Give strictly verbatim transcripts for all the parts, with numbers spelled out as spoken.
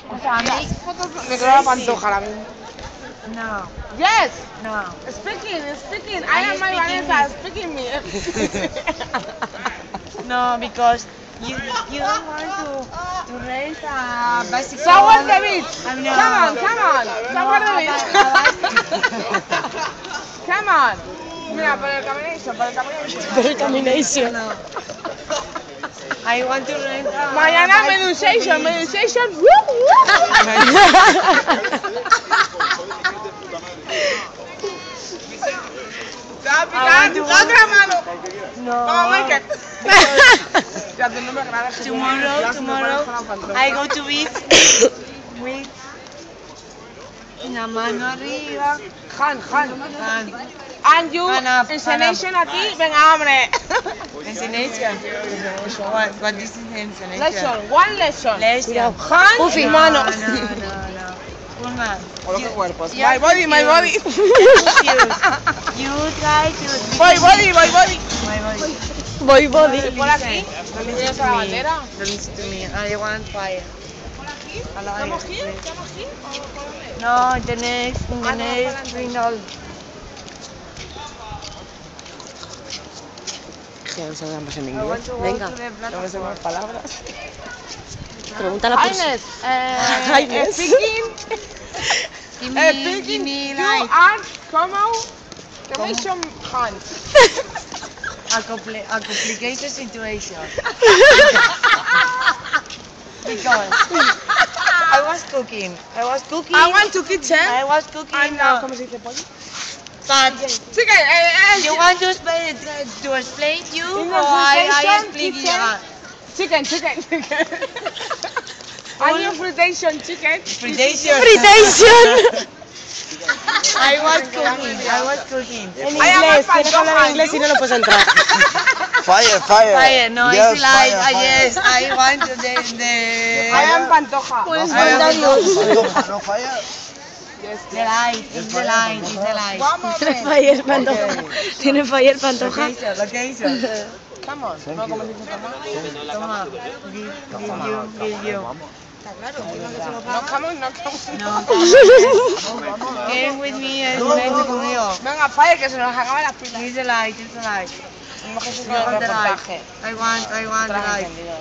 O sea, Make fotos me quedo la pantoja ahora mismo. No. Yes. No. Speaking, speaking. Are I you am my speaking Vanessa. me? Speaking me. No, because you you don't want to to raise a bicycle. Somewhere the beach. I mean, Come on, come on. Somewhere the beach. Come on. Mira, por el camination, por el camination. Por el camination. No. I want to rent a Mañana bicycle meditation, beach. meditation. Woo, woo. Te va a picar la otra mano. No. Como Michael. Ya tú no me grabas. Tomorrow, tomorrow, I go to beach with una mano arriba. Han, Han. And And you, Hand up, enseñation hand up. aquí, venga hombre. Ensination. What, what is ensination? Lesson, one lesson. Lesson. Han Puffy. y No, mano. no, no, no. Pulma. Coloca cuerpos. you My are body, my body. confused. You try to... My body, my body. My body. Voy body. Por aquí. Don't ¿Tienes listen la to me. bandera? Don't listen to me. I want fire. ¿Por aquí? Hello, ¿Estamos yes, aquí? please. ¿Estamos aquí? ¿O por dónde? No, the next, in the Ah, no, next para window. Que no sabemos en I inglés. want to go Venga, to the No me sé platform. más palabras. pregúntala por Ines, si. eh, Ines. speaking, Give eh, me, give speaking, me you like are como, commission hand. a, compli a complicated situation. Because I was cooking. I was cooking. I want to kitchen. I was cooking. I'm uh, not, ¿cómo se dice pollo? but Chicken, eh, eh, you want to explain to explain you In or I, I the explain kitchen. you? chicken, chicken, chicken. Onion fritation chicken. Fritation. Fritation. I was cooking. I was cooking. En I am a inglés, tienes que hablar en inglés y no lo puedes entrar. Fire, fire. Fire. No, Yes, it's like fire, uh, fire. yes. I want to the the. I am pantoja. Puedes I am mandarnos. Pantoja, no fire. The light. It's the light. It's the light. Vamos, Tiene ven. fire, Pantoja. Tiene fire, Pantoja. Location. Location. Vamos. No, ¿cómo se dice tomar? Toma. Give, give you. Give you. No, come on, no, come on. No. Game with me es vente conmigo. Venga, fire, que se nos acaban las pilas. It's the light. It's the light. No que se I con el want the light. reportaje. I want. I want the Traje light. encendido.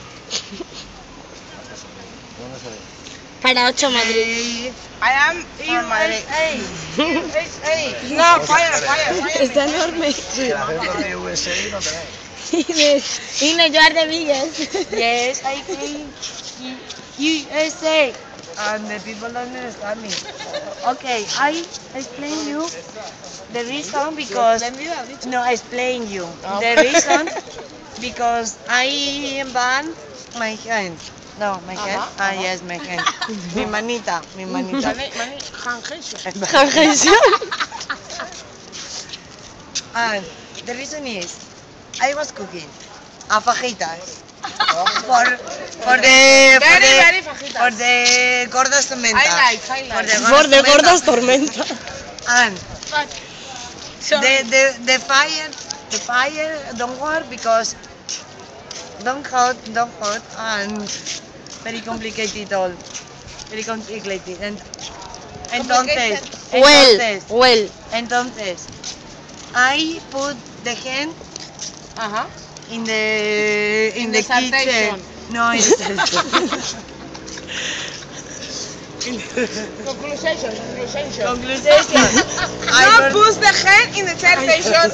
¿Dónde se ve? Para ocho Madrid. Hey. I am in Madrid. Hey. Hey. No, fire, fire, fire. Está enorme. Si el acento de U S A no tenéis. Inés, Inés, you are the biggest. Yes, I came U S A. And the people don't understand me. Okay, I explain you the reason because no, I explain you the reason because I ban my hand. No, my hand. Ajá, Ah, ajá. yes, my hand. Mi manita, mi manita. Mani, mani, hangation. Hangation. And the reason is I was cooking a fajitas for for the for Very, the very fajitas. for the gordas tormenta. I like, I like. For the Por de gordas tormenta. tormenta. And But, the the the fire the fire don't work because don't hot don't hot and very complicated all very complicated and entonces Well, entonces well. entonces I put the hand ajá. in the in, In the, the kitchen. saltation. No, in Conclusion, conclusion. conclusion. I No don't- push the hand in the saltation.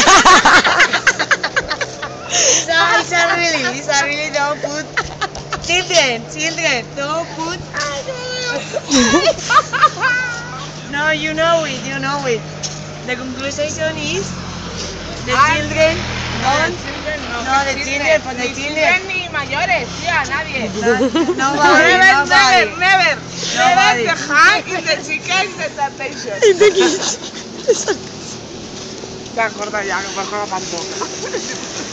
It's a, it's a really, it's a really don't put children, children, don't put. No, you know it, you know it. The conclusion is the Ah, children don't. No, No, the children, for the Ni children. ni mayores, tía, nadie. No, nobody, Never, nobody. never, never. Nobody. Never the hand in the chicken in the saltation. Te acuerdas ya que por la pantoja.